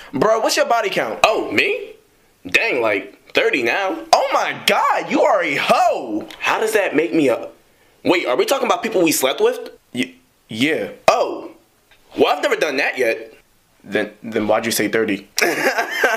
Bro, what's your body count? Oh, me? Dang, like 30 now. Oh my god, you are a hoe! How does that make me a... Wait, are we talking about people we slept with? Yeah. Oh. Well, I've never done that yet. Then why'd you say 30?